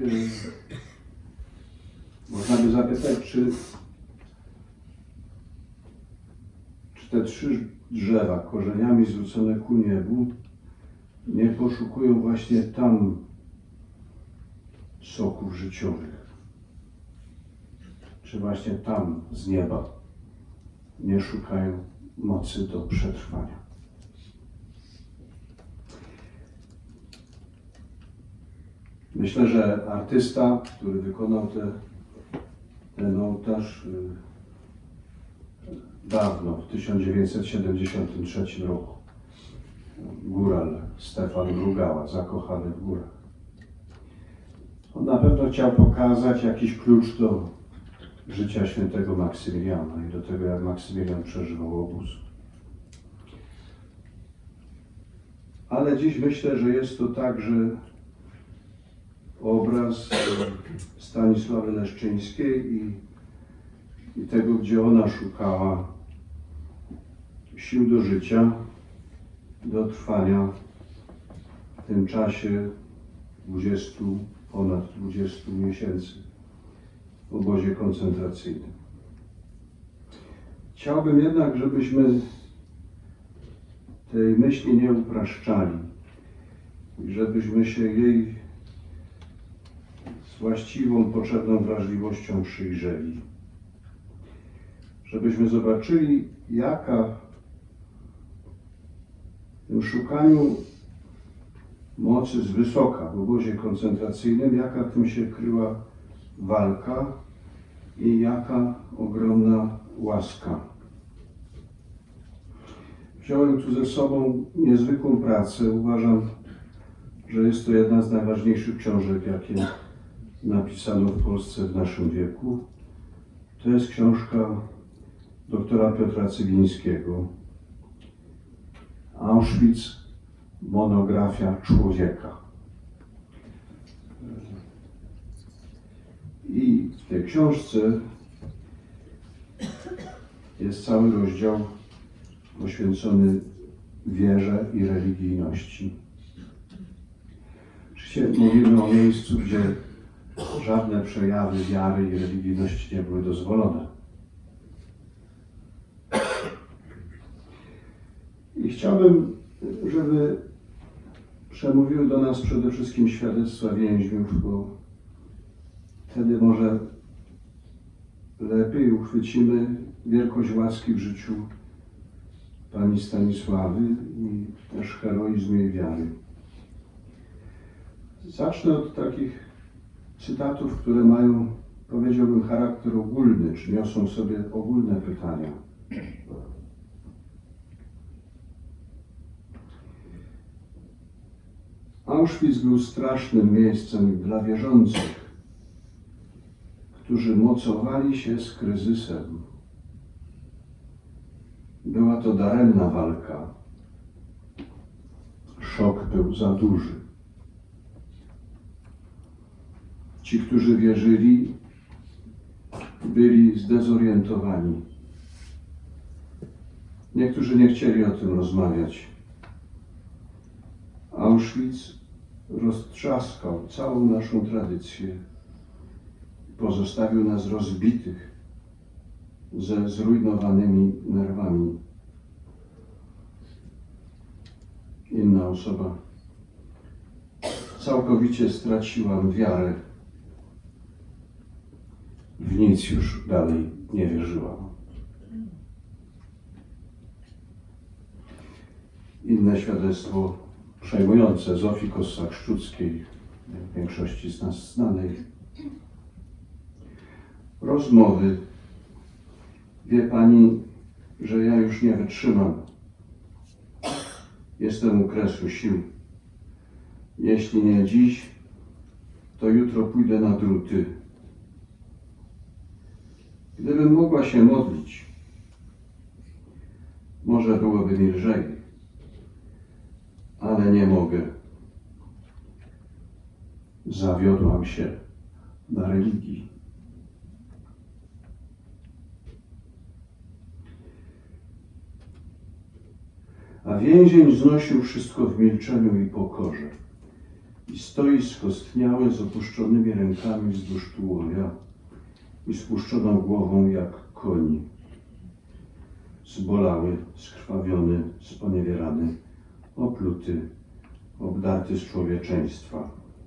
można by zapytać, czy, czy te trzy drzewa korzeniami zwrócone ku niebu nie poszukują właśnie tam soków życiowych. Czy właśnie tam z nieba nie szukają mocy do przetrwania. Myślę, że artysta, który wykonał te, ten ołtarz dawno, w tysiąc dziewięćset siedemdziesiątym trzecim roku, góral Stefan Brugała, zakochany w górach. On na pewno chciał pokazać jakiś klucz do życia świętego Maksymiliana i do tego, jak Maksymilian przeżywał obóz. Ale dziś myślę, że jest to także obraz Stanisławy Leszczyńskiej i, i tego, gdzie ona szukała sił do życia, do trwania w tym czasie dwudziestu ponad dwudziestu miesięcy w obozie koncentracyjnym. Chciałbym jednak, żebyśmy tej myśli nie upraszczali i żebyśmy się jej z właściwą, potrzebną wrażliwością przyjrzeli. Żebyśmy zobaczyli, jaka w tym szukaniu mocy z wysoka w obozie koncentracyjnym, jaka w tym się kryła walka i jaka ogromna łaska. Wziąłem tu ze sobą niezwykłą pracę. Uważam, że jest to jedna z najważniejszych książek, jakie napisano w Polsce w naszym wieku. To jest książka doktora Piotra Cywińskiego. Auschwitz, monografia człowieka. I w tej książce jest cały rozdział poświęcony wierze i religijności. Oczywiście mówimy o miejscu, gdzie żadne przejawy wiary i religijności nie były dozwolone. I chciałbym, żeby przemówiły do nas przede wszystkim świadectwa więźniów, bo wtedy może lepiej uchwycimy wielkość łaski w życiu pani Stanisławy i też heroizm jej wiary. Zacznę od takich cytatów, które mają, powiedziałbym, charakter ogólny, czy niosą w sobie ogólne pytania. Auschwitz był strasznym miejscem dla wierzących, którzy mocowali się z kryzysem. Była to daremna walka. Szok był za duży. Ci, którzy wierzyli, byli zdezorientowani. Niektórzy nie chcieli o tym rozmawiać. Auschwitz roztrzaskał całą naszą tradycję. Pozostawił nas rozbitych, ze zrujnowanymi nerwami. Inna osoba całkowicie straciła wiarę. W nic już dalej nie wierzyła. Inne świadectwo przejmujące Zofii Kossak-Szczuckiej, w większości z nas znanej. Rozmowy. Wie pani, że ja już nie wytrzymam. Jestem u kresu sił. Jeśli nie dziś, to jutro pójdę na druty. Gdybym mogła się modlić, może byłoby mi lżej, ale nie mogę. Zawiodłam się na religii. A więzień znosił wszystko w milczeniu i pokorze. I stoi skostniały z opuszczonymi rękami wzdłuż tułowia i spuszczoną głową jak koń. Zbolały, skrwawiony, sponiewierany, opluty, obdarty z człowieczeństwa.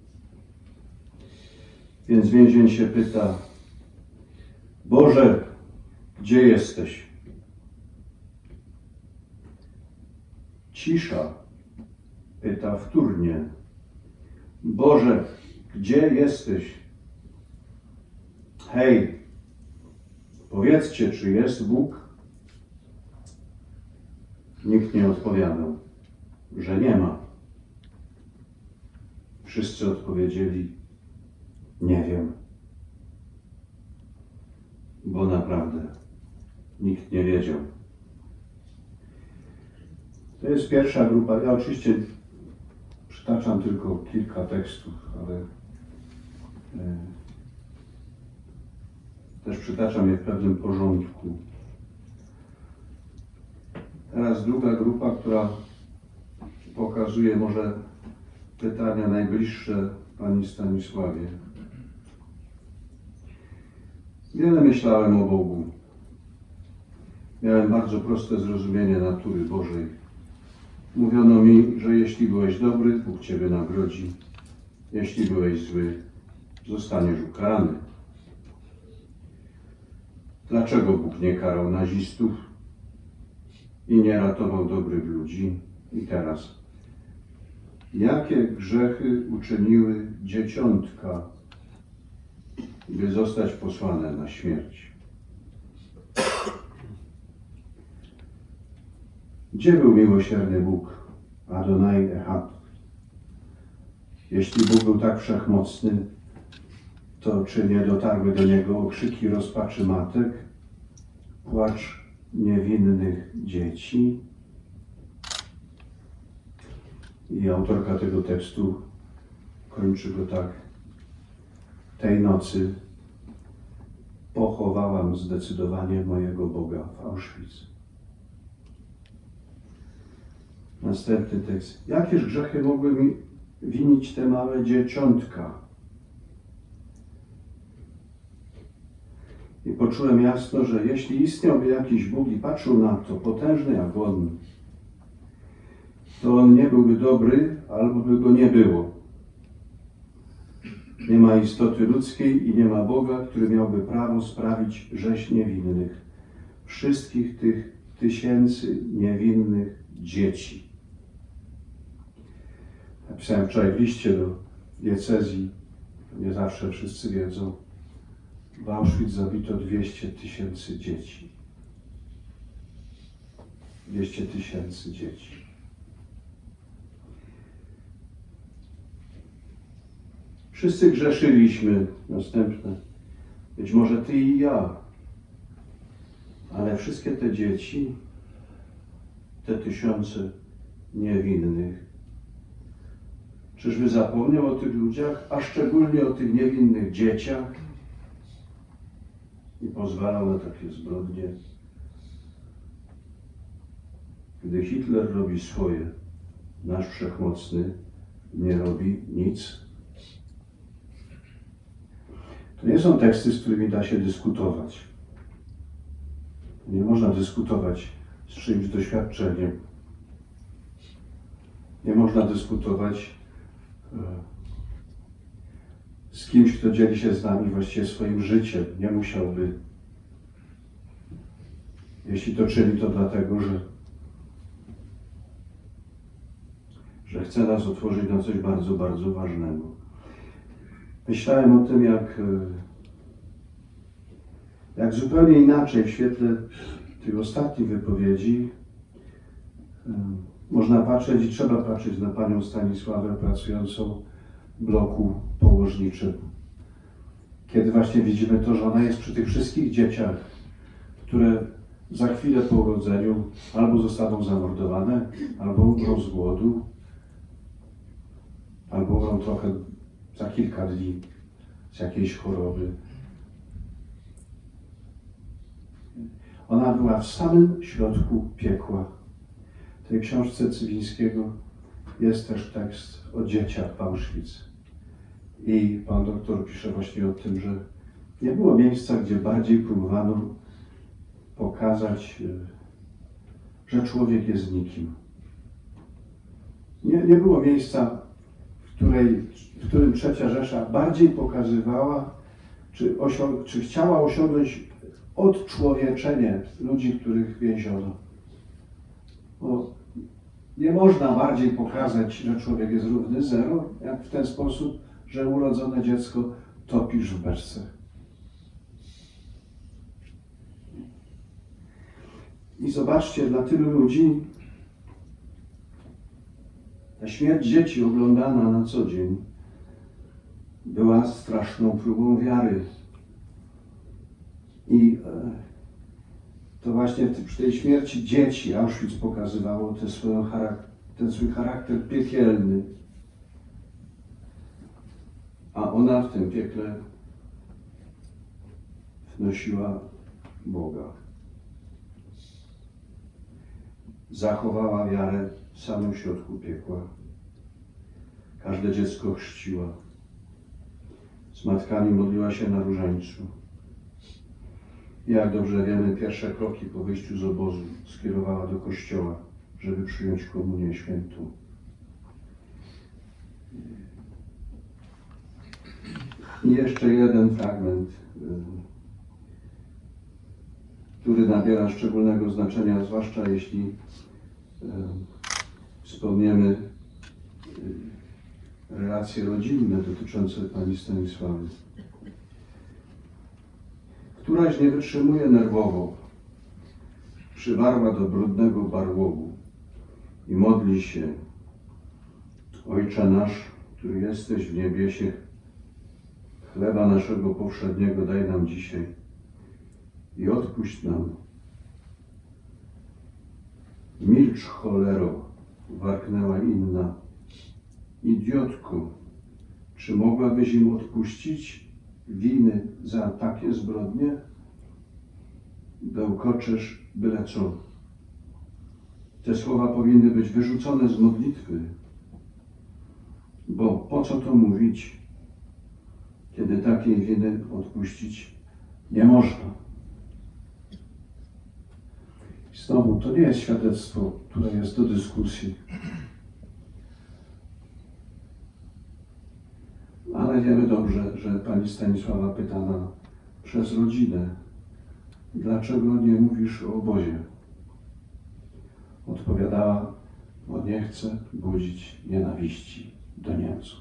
Więc więzień się pyta: Boże, gdzie jesteś? Cisza pyta wtórnie: Boże, gdzie jesteś? Hej, powiedzcie, czy jest Bóg? Nikt nie odpowiadał, że nie ma. Wszyscy odpowiedzieli: nie wiem. Bo naprawdę nikt nie wiedział. To jest pierwsza grupa. Ja oczywiście przytaczam tylko kilka tekstów, ale e, też przytaczam je w pewnym porządku. Teraz druga grupa, która pokazuje może pytania najbliższe Pani Stanisławie. Wiele myślałem o Bogu. Miałem bardzo proste zrozumienie natury Bożej. Mówiono mi, że jeśli byłeś dobry, Bóg Ciebie nagrodzi. Jeśli byłeś zły, zostaniesz ukarany. Dlaczego Bóg nie karał nazistów i nie ratował dobrych ludzi? I teraz, jakie grzechy uczyniły dzieciątka, by zostać posłane na śmierć? Gdzie był miłosierny Bóg, Adonai Echad? Jeśli Bóg był tak wszechmocny, to czy nie dotarły do Niego okrzyki rozpaczy matek, płacz niewinnych dzieci? I autorka tego tekstu kończy go tak. Tej nocy pochowałam zdecydowanie mojego Boga w Auschwitz. Następny tekst. Jakież grzechy mogły mi winić te małe dzieciątka? I poczułem jasno, że jeśli istniałby jakiś Bóg i patrzył na to, potężny jak On, to On nie byłby dobry, albo by Go nie było. Nie ma istoty ludzkiej i nie ma Boga, który miałby prawo sprawić rzeź niewinnych. Wszystkich tych tysięcy niewinnych dzieci. Napisałem wczoraj w liście do diecezji, nie zawsze wszyscy wiedzą, w Auschwitz zabito dwieście tysięcy dzieci. dwieście tysięcy dzieci. Wszyscy grzeszyliśmy. Następne. Być może ty i ja. Ale wszystkie te dzieci, te tysiące niewinnych, czyżby zapomniał o tych ludziach, a szczególnie o tych niewinnych dzieciach i pozwalał na takie zbrodnie? Gdy Hitler robi swoje, nasz Wszechmocny nie robi nic. To nie są teksty, z którymi da się dyskutować. Nie można dyskutować z czyimś doświadczeniem. Nie można dyskutować z kimś, kto dzieli się z nami właściwie swoim życiem. Nie musiałby. Jeśli to czyni, to dlatego, że, że chce nas otworzyć na coś bardzo, bardzo ważnego. Myślałem o tym, jak, jak zupełnie inaczej w świetle tych ostatnich wypowiedzi można patrzeć i trzeba patrzeć na panią Stanisławę pracującą w bloku położniczym. Kiedy właśnie widzimy to, że ona jest przy tych wszystkich dzieciach, które za chwilę po urodzeniu albo zostaną zamordowane, albo umrą z głodu, albo umrą trochę za kilka dni z jakiejś choroby. Ona była w samym środku piekła. W tej książce Cywińskiego jest też tekst o dzieciach w Auschwitz. I pan doktor pisze właśnie o tym, że nie było miejsca, gdzie bardziej próbowano pokazać, że człowiek jest nikim. Nie, nie było miejsca, w, której, w którym Trzecia Rzesza bardziej pokazywała, czy, osią- czy chciała osiągnąć odczłowieczenie ludzi, których więziono. Bo nie można bardziej pokazać, że człowiek jest równy zero, jak w ten sposób, że urodzone dziecko topisz w beczce. I zobaczcie, dla tylu ludzi ta śmierć dzieci oglądana na co dzień była straszną próbą wiary. I to właśnie przy tej śmierci dzieci Auschwitz pokazywało ten, swoją charakter, ten swój charakter piekielny. A ona w tym piekle wnosiła Boga. Zachowała wiarę w samym środku piekła. Każde dziecko chrzciła. z matkami modliła się na różańcu. Jak dobrze wiemy, pierwsze kroki po wyjściu z obozu skierowała do kościoła, żeby przyjąć komunię świętą. I jeszcze jeden fragment, który nabiera szczególnego znaczenia, zwłaszcza jeśli wspomniemy relacje rodzinne dotyczące pani Stanisławy. Któraś nie wytrzymuje nerwowo, przywarła do brudnego barłogu i modli się: Ojcze nasz, który jesteś w niebiesie, chleba naszego powszedniego daj nam dzisiaj i odpuść nam. Milcz, cholero, warknęła inna. Idiotko, czy mogłabyś im odpuścić winy za takie zbrodnie? Bełkoczesz byle co. Te słowa powinny być wyrzucone z modlitwy, bo po co to mówić, kiedy takiej winy odpuścić nie można. Znowu, to nie jest świadectwo, które jest do dyskusji. Ale wiemy dobrze, że pani Stanisława pytana przez rodzinę, dlaczego nie mówisz o obozie? Odpowiadała, bo nie chcę budzić nienawiści do Niemców.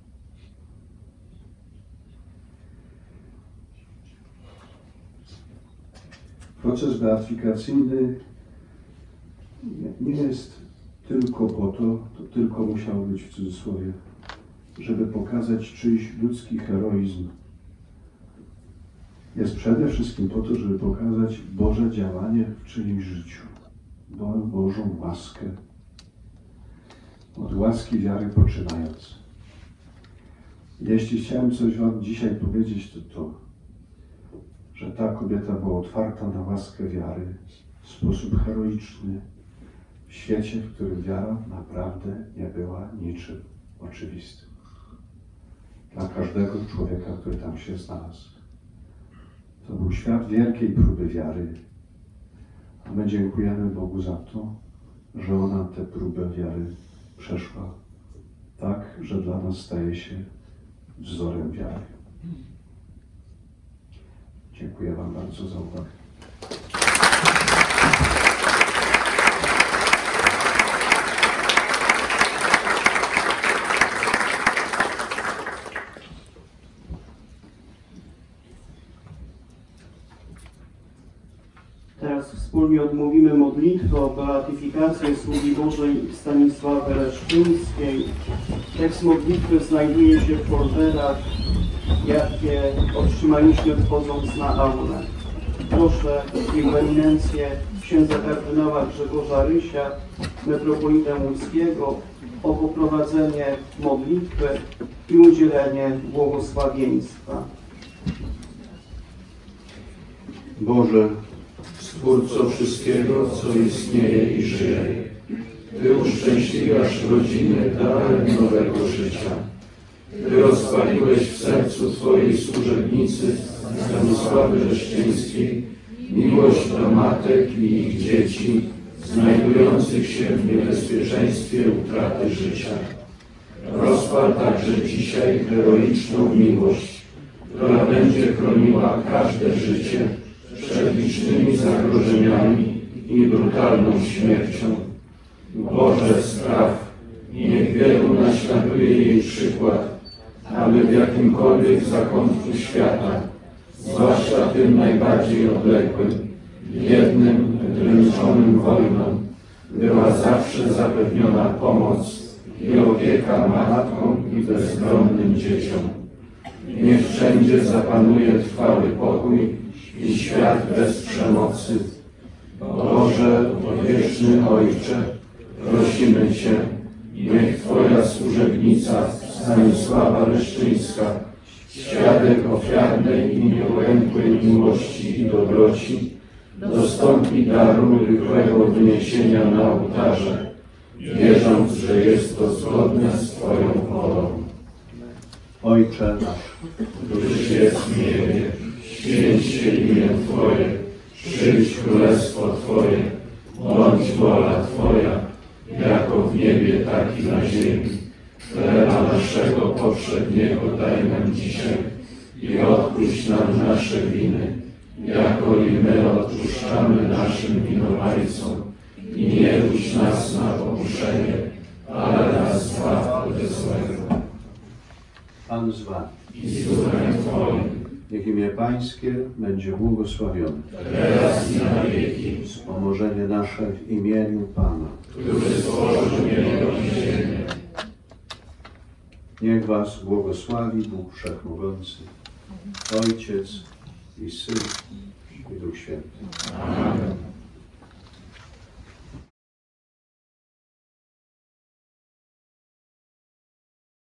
Proces beatyfikacyjny nie jest tylko po to, to tylko musiało być w cudzysłowie, żeby pokazać czyjś ludzki heroizm. Jest przede wszystkim po to, żeby pokazać Boże działanie w czyimś życiu, Bo, Bożą łaskę. Od łaski wiary poczynając. Jeśli chciałem coś wam dzisiaj powiedzieć, to to, że ta kobieta była otwarta na łaskę wiary w sposób heroiczny, w świecie, w którym wiara naprawdę nie była niczym oczywistym. Dla każdego człowieka, który tam się znalazł. To był świat wielkiej próby wiary, a my dziękujemy Bogu za to, że ona tę próbę wiary przeszła tak, że dla nas staje się wzorem wiary. Dziękuję wam bardzo za uwagę. Teraz wspólnie odmówimy modlitwę o beatyfikację sługi Bożej Stanisławy Leszczyńskiej. Tekst modlitwy znajduje się w folderach, jakie otrzymaliśmy wchodząc na aulę. Proszę Jego Eminencję księdza kardynała Grzegorza Rysia, metropolitę łódzkiego, o poprowadzenie modlitwy i udzielenie błogosławieństwa. Boże, Stwórco wszystkiego, co istnieje i żyje, Ty uszczęśliwiasz rodziny darem nowego życia. Ty rozpaliłeś w sercu Twojej służebnicy Stanisławy Leszczyńskiej miłość do matek i ich dzieci znajdujących się w niebezpieczeństwie utraty życia. Rozpal także dzisiaj heroiczną miłość, która będzie chroniła każde życie przed licznymi zagrożeniami i brutalną śmiercią. Boże, spraw, niech wielu naśladuje jej przykład, aby w jakimkolwiek zakątku świata, zwłaszcza tym najbardziej odległym, biednym, dręczonym wojną, była zawsze zapewniona pomoc i opieka matkom i bezbronnym dzieciom. Niech wszędzie zapanuje trwały pokój i świat bez przemocy. Boże, wieczny Ojcze, prosimy Cię, niech Twoja służebnica Stanisława Leszczyńska, świadek ofiarnej i nieułękłej miłości i dobroci, dostąpi daru rychłego wyniesienia na ołtarze, wierząc, że jest to zgodne z Twoją wolą. Ojcze nasz, któryś jest w niebie, święć się imię Twoje, przyjdź królestwo Twoje, bądź wola Twoja, jako w niebie, tak i na ziemi. Chleba naszego powszedniego daj nam dzisiaj i odpuść nam nasze winy, jako i my odpuszczamy naszym winowajcom. I nie wódź nas na pokuszenie, ale nas zbaw ode złego. Pan z wami. I z duchem Twoim, Niech imię Pańskie będzie błogosławione. teraz i na wieki, Wspomożenie nasze w imieniu Pana. który stworzył niebo i ziemię. Niech was błogosławi Bóg Wszechmogący, Ojciec i Syn i Duch Święty. Amen.